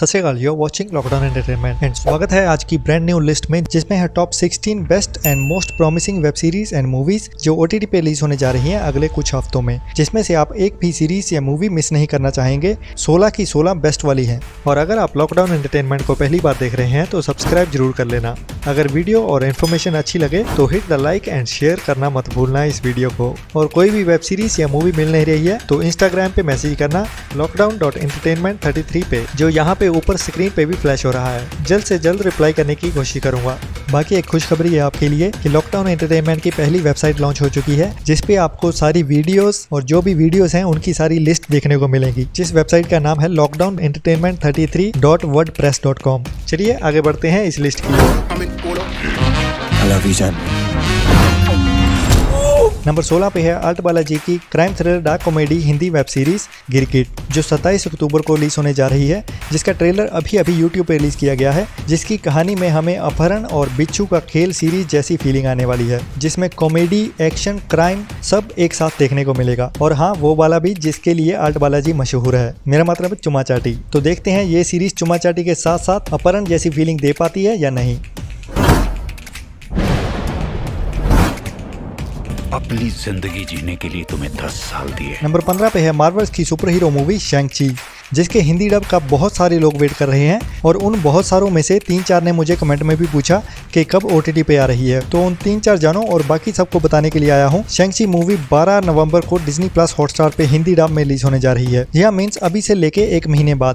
सत Shri Akal, you are watching lockdown entertainment and स्वागत है आज की ब्रांड न्यू लिस्ट में, जिसमें है top 16 best and most promising web series and movies जो ओटीटी पे रिलीज होने जा रही हैं अगले कुछ हफ्तों में, जिसमें से आप एक भी सीरीज या मूवी मिस नहीं करना चाहेंगे। 16 की 16 बेस्ट वाली हैं। और अगर आप लॉकडाउन एंटरटेनमेंट को पहली बार देख रहे हैं तो सब्सक्राइब जरूर कर लेना। अगर वीडियो और इन्फॉर्मेशन अच्छी लगे तो hit the like and share करना मत भूलना इस वीडियो को। और कोई भी वेब सीरीज या मूवी मिल नहीं रही है तो इंस्टाग्राम पे मैसेज करना lockdown.entertainment33 पे, जो यहाँ पे ऊपर स्क्रीन पे भी फ्लैश हो रहा है। जल्द से जल्द रिप्लाई करने की कोशिश करूंगा। बाकी एक खुशखबरी है आपके लिए कि लॉकडाउन एंटरटेनमेंट की पहली वेबसाइट लॉन्च हो चुकी है, जिसपे आपको सारी वीडियोस और जो भी वीडियोस हैं उनकी सारी लिस्ट देखने को मिलेगी। जिस वेबसाइट का नाम है lockdownentertainment33.wordpress.com। चलिए आगे बढ़ते हैं इस लिस्ट की ओर। नंबर 16 पे है आर्ट बालाजी की crime thriller dark comedy Hindi web series Girgit, जो 27 अक्टूबर को रिलीज होने जा रही है, जिसका ट्रेलर अभी यूट्यूब पे रिलीज किया गया है। जिसकी कहानी में हमें अपहरण और बिच्छू का खेल सीरीज जैसी फीलिंग आने वाली है, जिसमें कॉमेडी, एक्शन, क्राइम सब एक साथ देखने को मिलेगा। और हाँ, वो वाला भी जिसके लिए आर्ट बालाजी मशहूर है, मेरा मतलब चुमा चाटी। तो देखते हैं ये सीरीज चुमा चाटी के साथ साथ अपहरण जैसी फीलिंग दे पाती है या नहीं। अपनी जिंदगी जीने के लिए तुम्हें 10 साल दिए। नंबर 15 पे है मार्वल्स की सुपर हीरो मूवी शैंग-ची, जिसके हिंदी डब का बहुत सारे लोग वेट कर रहे हैं। और उन बहुत सारों में से 3-4 ने मुझे कमेंट में भी पूछा कि कब ओटीटी पे आ रही है, तो उन 3-4 जानों और बाकी सबको बताने के लिए आया हूँ। शैंग-ची मूवी 12 नवंबर को डिज्नी प्लस हॉटस्टार पे हिंदी डब में रिलीज होने जा रही है। यह मीन्स अभी से लेके 1 महीने बाद।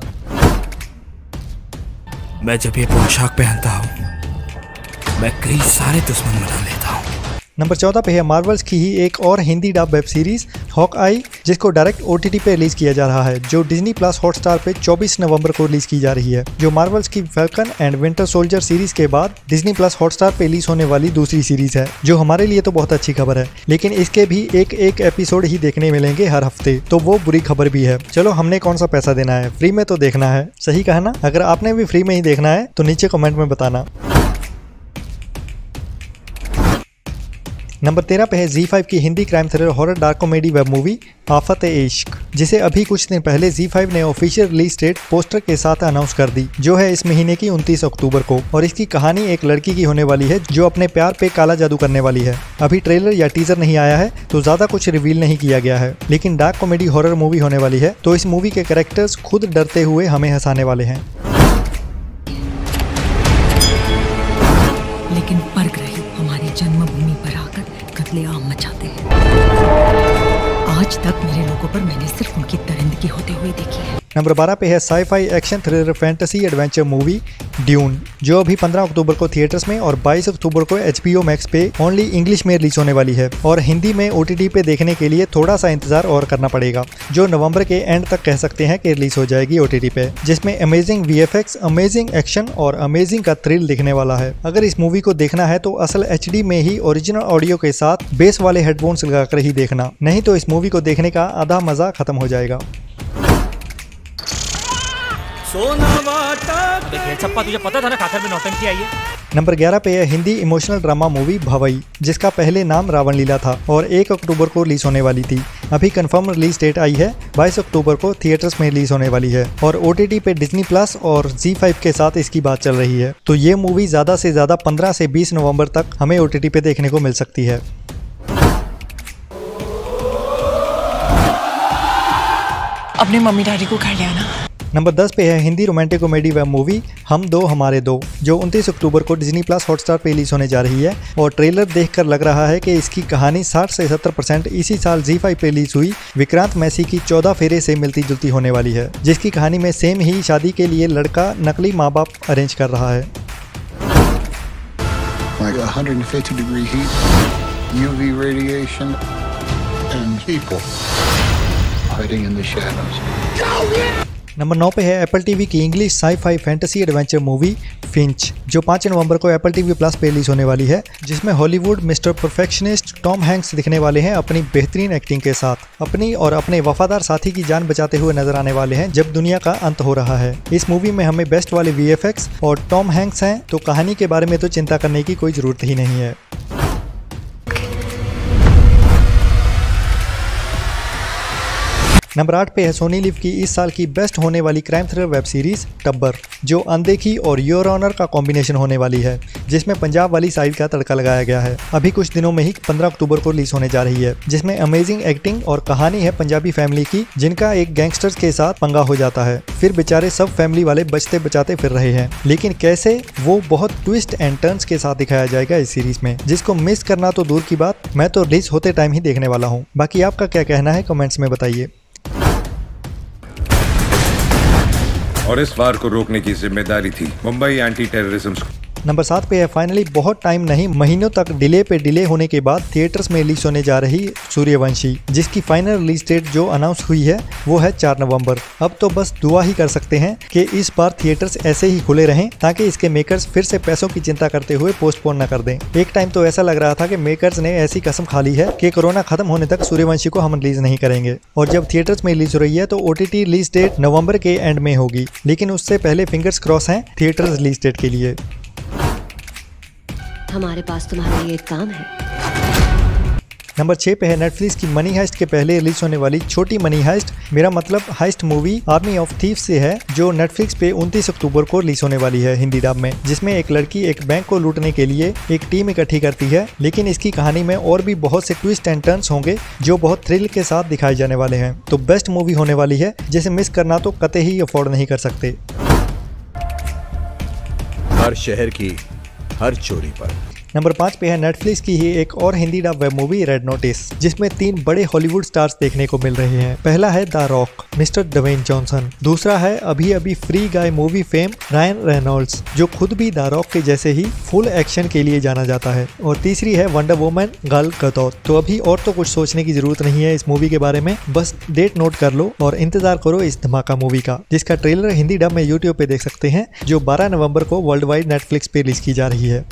मैं जब ये पोशाक पहनता हूँ मैं कई सारे दुश्मन बना लेता हूँ। नंबर 14 पे है मार्वल्स की ही एक और Hindi dub web series Hawkeye, जिसको डायरेक्ट ओटीटी पे रिलीज किया जा रहा है, जो डिज्नी प्लस हॉटस्टार पे 24 नवंबर को रिलीज की जा रही है। जो मार्वल्स की Falcon and Winter Soldier series के बाद डिज्नी प्लस हॉटस्टार पे रिलीज होने वाली दूसरी सीरीज है, जो हमारे लिए तो बहुत अच्छी खबर है। लेकिन इसके भी एक एपिसोड ही देखने मिलेंगे हर हफ्ते, तो वो बुरी खबर भी है। चलो, हमने कौन सा पैसा देना है, फ्री में तो देखना है। सही कहा ना? अगर आपने भी फ्री में ही देखना है तो नीचे कमेंट में बताना। नंबर 13 पे है ZEE5 की Hindi crime thriller horror dark comedy web movie Aafat-e-Ishq, जिसे अभी कुछ दिन पहले ZEE5 ने ऑफिशियल रिलीज डेट पोस्टर के साथ अनाउंस कर दी, जो है इस महीने की 29 अक्टूबर को। और इसकी कहानी एक लड़की की होने वाली है जो अपने प्यार पे काला जादू करने वाली है। अभी ट्रेलर या टीजर नहीं आया है तो ज्यादा कुछ रिवील नहीं किया गया है, लेकिन डार्क कॉमेडी हॉरर मूवी होने वाली है, तो इस मूवी के कैरेक्टर्स खुद डरते हुए हमें हंसाने वाले हैं। लेकिन परग्रही हमारी जन्मभूमि पर आकर कत्लेआम मचाते हैं। आज तक मेरे लोगों पर मैंने सिर्फ उनकी दरिंदगी होते हुए देखी है। नंबर 12 पे है sci-fi action thriller fantasy adventure movie Dune, जो अभी 15 अक्टूबर को थिएटर्स में और 22 अक्टूबर को HBO मैक्स पे ओनली इंग्लिश में रिलीज होने वाली है। और हिंदी में OTT पे देखने के लिए थोड़ा सा इंतजार और करना पड़ेगा, जो नवंबर के एंड तक कह सकते हैं कि रिलीज हो जाएगी OTT पे, जिसमें अमेजिंग VFX, अमेजिंग एक्शन और अमेजिंग का थ्रिल दिखने वाला है। अगर इस मूवी को देखना है तो असल HD में ही ओरिजिनल ऑडियो के साथ बेस वाले हेडफोन्स लगाकर ही देखना, नहीं तो इस मूवी को देखने का आधा मजा खत्म हो जाएगा। छप्पा, तुझे पता था ना खाकर में नौटंकी आई है। नंबर 11 पे है Hindi emotional drama movie Bhavai, जिसका पहले नाम रावण लीला था और 1 अक्टूबर को रिलीज होने वाली थी। अभी कंफर्म रिलीज डेट आई है, 22 अक्टूबर को थिएटर्स में रिलीज होने वाली है। और OTT पे डिज्नी प्लस और ZEE5 के साथ इसकी बात चल रही है, तो ये मूवी ज्यादा से ज्यादा 15 से 20 नवंबर तक हमें OTT पे देखने को मिल सकती है। अपने मम्मी डैडी को घर ले आना। नंबर 10 पे है Hindi romantic comedy web movie Hum Do Hamare Do, जो 29 अक्टूबर को डिज्नी प्लस हॉटस्टार पे रिलीज होने जा रही है। और ट्रेलर देखकर लग रहा है कि इसकी कहानी 60 से 70% इसी साल ZEE5 पे रिलीज हुई विक्रांत मैसी की 14 फेरे से मिलती जुलती होने वाली है, जिसकी कहानी में सेम ही शादी के लिए लड़का नकली माँ बाप अरेंज कर रहा है। Like 150 degree heat, UV radiation, and people hiding in the shadows. Number 9 पे है एप्पल टीवी की English sci-fi fantasy adventure movie Finch, जो 5 नवंबर को एप्पल टीवी प्लस पे रिलीज होने वाली है, जिसमें Hollywood mister perfectionist Tom Hanks दिखने वाले हैं अपनी बेहतरीन एक्टिंग के साथ। अपनी और अपने वफादार साथी की जान बचाते हुए नजर आने वाले हैं जब दुनिया का अंत हो रहा है। इस मूवी में हमें बेस्ट वाले VFX और टॉम हैंक्स हैं, तो कहानी के बारे में तो चिंता करने की कोई जरूरत ही नहीं है। नंबर 8 पे है सोनी लिव की इस साल की बेस्ट होने वाली क्राइम थ्रिलर वेब सीरीज टब्बर, जो अनदेखी और योर ऑनर का कॉम्बिनेशन होने वाली है, जिसमें पंजाब वाली साइड का तड़का लगाया गया है। अभी कुछ दिनों में ही 15 अक्टूबर को रिलीज होने जा रही है, जिसमें अमेजिंग एक्टिंग और कहानी है पंजाबी फैमिली की, जिनका एक गैंगस्टर्स के साथ पंगा हो जाता है। फिर बेचारे सब फैमिली वाले बचते बचाते फिर रहे हैं, लेकिन कैसे, वो बहुत ट्विस्ट एंड टर्न्स के साथ दिखाया जाएगा इस सीरीज में, जिसको मिस करना तो दूर की बात, मैं तो रिलीज होते टाइम ही देखने वाला हूँ। बाकी आपका क्या कहना है कमेंट्स में बताइए। और इस वार को रोकने की जिम्मेदारी थी मुंबई एंटी टेररिज्म। नंबर 7 पे है फाइनली बहुत टाइम नहीं, महीनों तक डिले होने के बाद थिएटर्स में रिलीज होने जा रही सूर्यवंशी, जिसकी फाइनल रिलीज डेट जो अनाउंस हुई है वो है 4 नवंबर। अब तो बस दुआ ही कर सकते हैं कि इस बार थिएटर्स ऐसे ही खुले रहें, ताकि इसके मेकर्स फिर से पैसों की चिंता करते हुए पोस्टपोन न कर दें। एक टाइम तो ऐसा लग रहा था कि मेकर्स ने ऐसी कसम खा ली है कि कोरोना खत्म होने तक सूर्यवंशी को हम रिलीज नहीं करेंगे, और जब थिएटर्स में रिलीज हो रही है तो OTT रिलीज डेट नवंबर के एंड में होगी, लेकिन उससे पहले फिंगर्स क्रॉस हैं थिएटर्स रिलीज डेट के लिए। हमारे पास तुम्हारे लिए एक काम है। नंबर 6 पे है नेटफ्लिक्स की मनी हाइस्ट के पहले रिलीज होने वाली छोटी मनी हाइस्ट, मेरा मतलब heist movie Army of Thieves से है, जो नेटफ्लिक्स पे 29 अक्टूबर को रिलीज होने वाली है हिंदी डब में, जिसमें एक लड़की एक बैंक को लूटने के लिए एक टीम इकट्ठी करती है, लेकिन इसकी कहानी में और भी बहुत से ट्विस्ट एंड टर्न्स होंगे जो बहुत थ्रिल के साथ दिखाए जाने वाले हैं। तो बेस्ट मूवी होने वाली है, जिसे मिस करना तो कतई ही अफोर्ड नहीं कर सकते। हर शहर की हर चोरी पर। नंबर 5 पे है नेटफ्लिक्स की ही एक और Hindi dub web movie Red Notice, जिसमें 3 बड़े हॉलीवुड स्टार्स देखने को मिल रहे हैं। पहला है the Rock mister Dwayne Johnson, दूसरा है अभी Free Guy movie fame Ryan Reynolds, जो खुद भी द रॉक के जैसे ही फुल एक्शन के लिए जाना जाता है, और तीसरी है वंडर वुमन गल गदौत। तो अभी और तो कुछ सोचने की जरूरत नहीं है इस मूवी के बारे में, बस डेट नोट कर लो और इंतजार करो इस धमाका मूवी का, जिसका ट्रेलर हिंदी डब में यूट्यूब पे देख सकते हैं, जो 12 नवंबर को वर्ल्ड वाइड नेटफ्लिक्स पे रिलीज की जा रही है।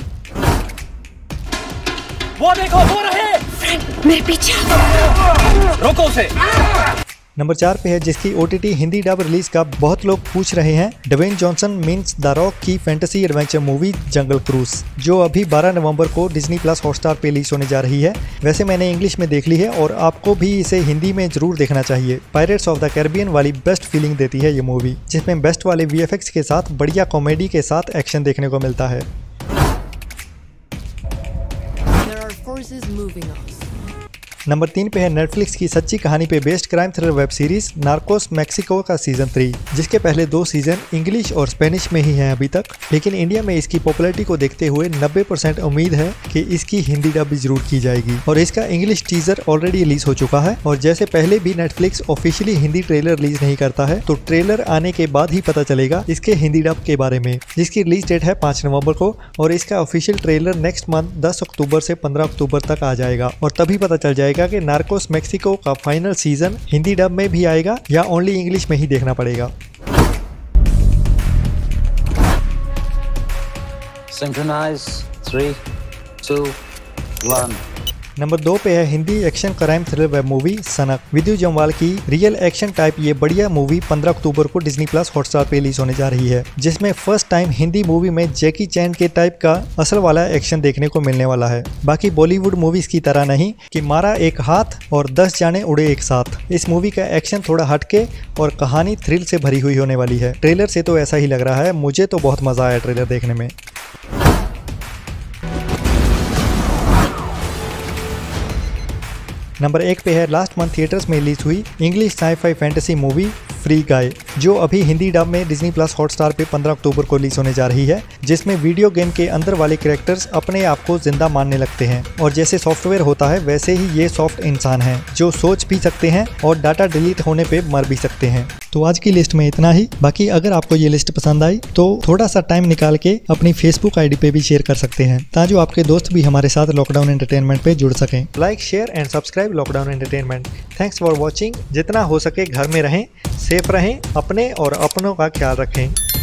वो देखो वो रहे, मेरे पीछे रोको उसे। नंबर 4 पे है जिसकी OTT हिंदी डब रिलीज का बहुत लोग पूछ रहे हैं, Dwayne Johnson means the Rock की fantasy adventure movie Jungle Cruise, जो अभी 12 नवंबर को डिज्नी प्लस हॉटस्टार पे रिलीज होने जा रही है। वैसे मैंने इंग्लिश में देख ली है और आपको भी इसे हिंदी में जरूर देखना चाहिए। पायरेट्स ऑफ द कैरिबियन वाली बेस्ट फीलिंग देती है ये मूवी, जिसमें बेस्ट वाले VFX के साथ बढ़िया कॉमेडी के साथ एक्शन देखने को मिलता है। नंबर 3 पे है नेटफ्लिक्स की सच्ची कहानी पे based crime thriller web series Narcos Mexico का सीजन 3, जिसके पहले 2 सीजन इंग्लिश और स्पेनिश में ही हैं अभी तक, लेकिन इंडिया में इसकी पॉपुलैरिटी को देखते हुए 90% उम्मीद है कि इसकी हिंदी डब भी जरूर की जाएगी, और इसका इंग्लिश टीजर ऑलरेडी रिलीज हो चुका है। और जैसे पहले भी Netflix officially Hindi trailer release नहीं करता है, तो ट्रेलर आने के बाद ही पता चलेगा इसके हिंदी डब के बारे में, जिसकी रिलीज डेट है 5 नवंबर को, और इसका ऑफिशियल ट्रेलर नेक्स्ट मंथ 10 अक्टूबर से 15 अक्टूबर तक आ जाएगा, और तभी पता चल जाएगा कि नार्कोस मेक्सिको का फाइनल सीजन हिंदी डब में भी आएगा या ओनली इंग्लिश में ही देखना पड़ेगा। Synchronize 3, 2, 1। नंबर 2 पे है Hindi action crime thriller web movie Sanak, Vidyut Jamwal की रियल एक्शन टाइप ये बढ़िया मूवी 15 अक्टूबर को डिज्नी प्लस हॉटस्टार पे रिलीज होने जा रही है, जिसमें फर्स्ट टाइम हिंदी मूवी में जैकी चैन के टाइप का असल वाला एक्शन देखने को मिलने वाला है। बाकी बॉलीवुड मूवीज की तरह नहीं कि मारा एक हाथ और 10 जाने उड़े एक साथ। इस मूवी का एक्शन थोड़ा हटके और कहानी थ्रिल से भरी हुई होने वाली है। ट्रेलर से तो ऐसा ही लग रहा है, मुझे तो बहुत मजा आया ट्रेलर देखने में। नंबर 1 पे है लास्ट मंथ थिएटर्स में रिलीज हुई English sci-fi fantasy movie Free Guy, जो अभी हिंदी डब में डिज्नी प्लस हॉटस्टार पे 15 अक्टूबर को रिलीज होने जा रही है, जिसमें वीडियो गेम के अंदर वाले कैरेक्टर्स अपने आप को जिंदा मानने लगते हैं, और जैसे सॉफ्टवेयर होता है वैसे ही ये सॉफ्ट इंसान हैं, जो सोच भी सकते हैं और डाटा डिलीट होने पे मर भी सकते हैं। तो आज की लिस्ट में इतना ही। बाकी अगर आपको ये लिस्ट पसंद आई तो थोड़ा सा टाइम निकाल के अपनी फेसबुक ID पे भी शेयर कर सकते हैं, ताकि आपके दोस्त भी हमारे साथ लॉकडाउन एंटरटेनमेंट पे जुड़ सकें। Like, share and subscribe lockdown entertainment. Thanks for watching. जितना हो सके घर में रहें, सेफ रहें, अपने और अपनों का ख्याल रखें।